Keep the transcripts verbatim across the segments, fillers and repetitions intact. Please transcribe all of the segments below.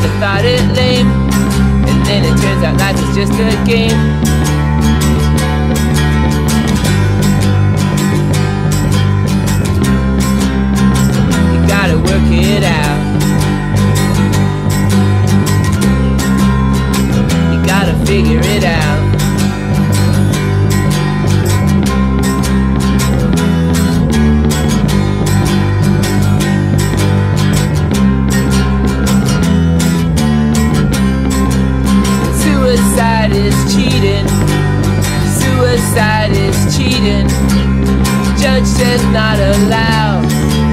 kinda thought it lame, and then it turns out life is just a game. You gotta work it out. You gotta figure it out. Suicide is cheating. Suicide is cheating. Judge says not allowed.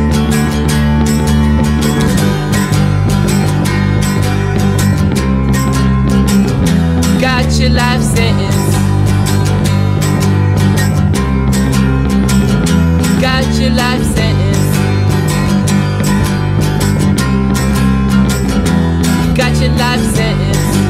Got your life sentence. Got your life sentence. Got your life sentence.